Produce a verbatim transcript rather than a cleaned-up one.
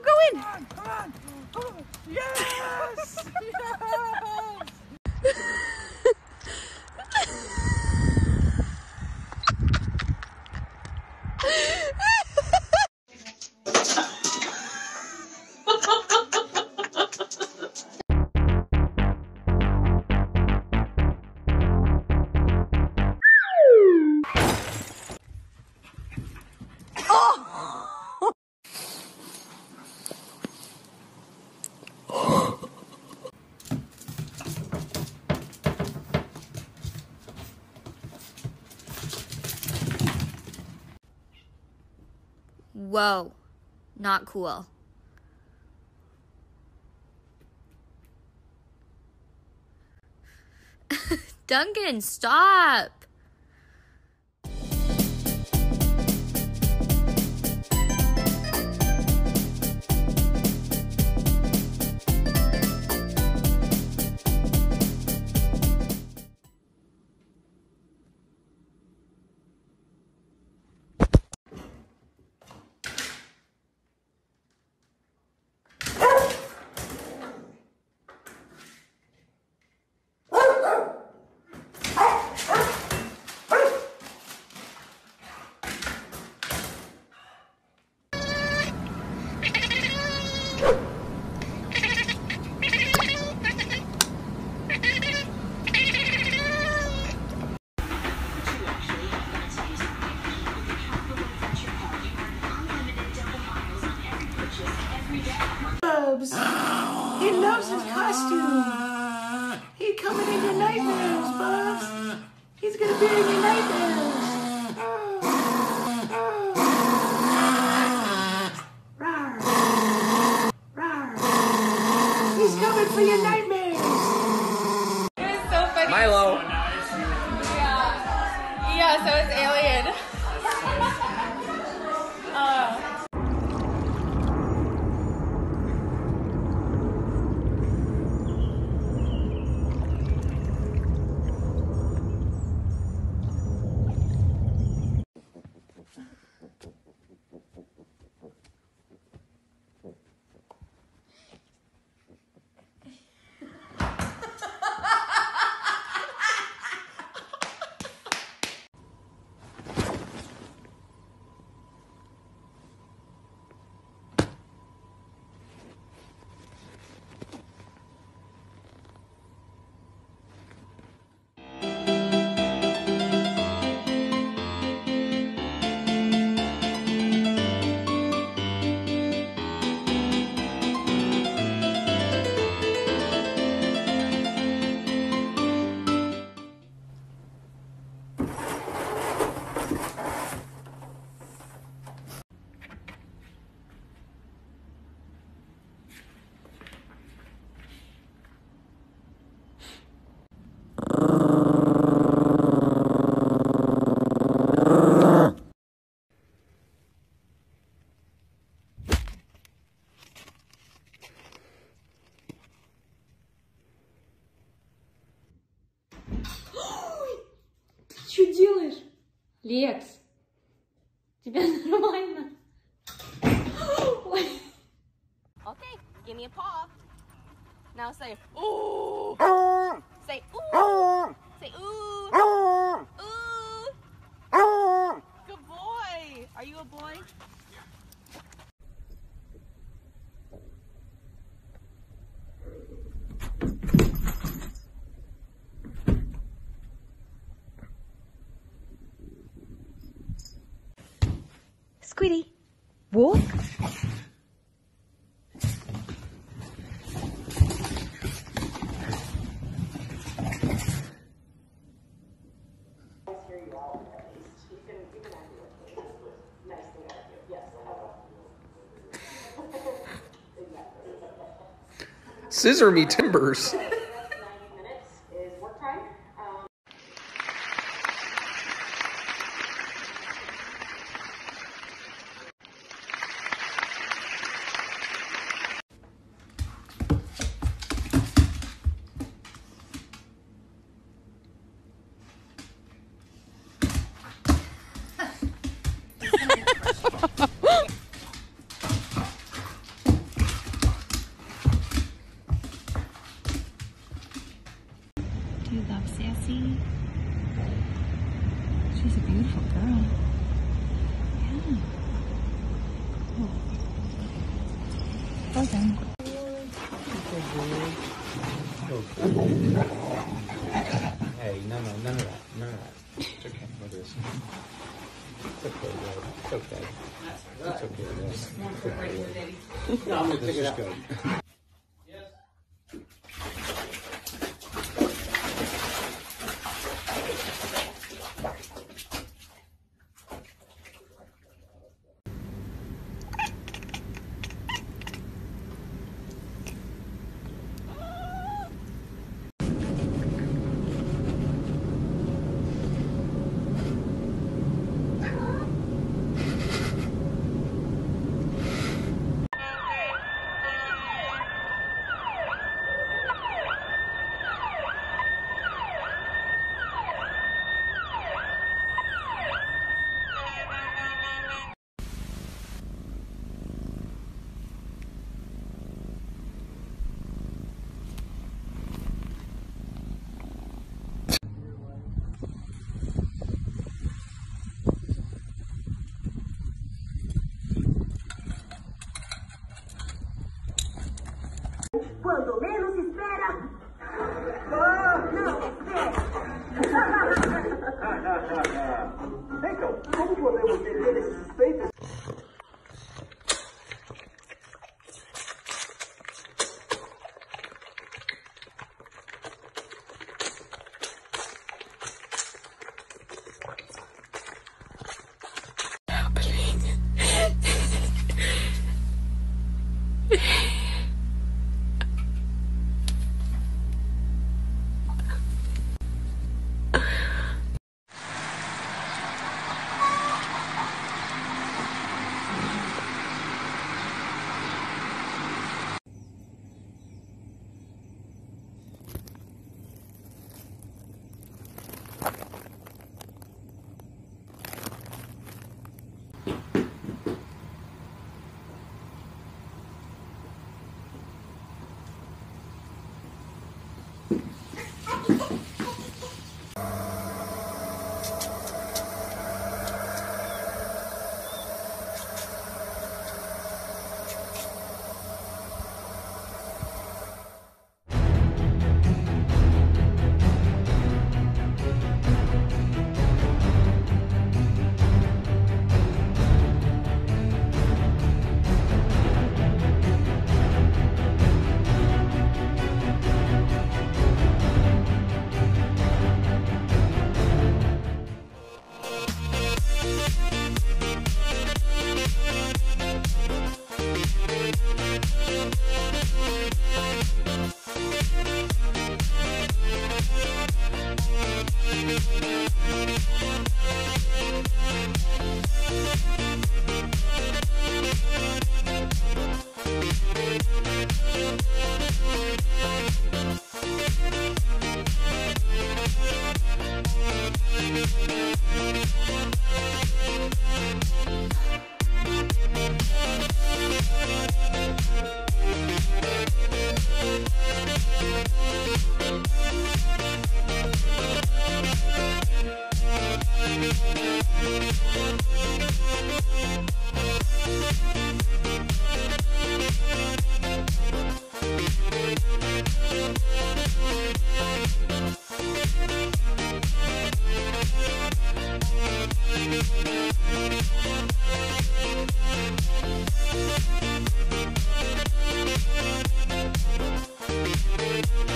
go in. Come on, come on, come on. Yes! Whoa, not cool. Duncan, stop. He loves his costume. He's coming in your nightmares, Bubs. He's gonna be in your nightmares. Rawr. Rawr. He's coming for your nightmares. It was so funny. Milo. Yeah. Yeah, so it's Alien. uh. Что делаешь? Лекс, тебя нормально? Okay, give me a paw. Now say ooh. Say ooh. Say ooh. Ooh. Good boy. Are you a boy? Squiddy, walk. Scissor me timbers. Hey, no, no, none of that. None of that. It's okay. Look at this. It's okay, Dad. It's okay. It's okay, Dad. It's okay, Dad. No, I'm gonna take it out. Good. Quando menos espera. Ah, não, espera. Então, como podemos deter esses suspeitos? Thank you.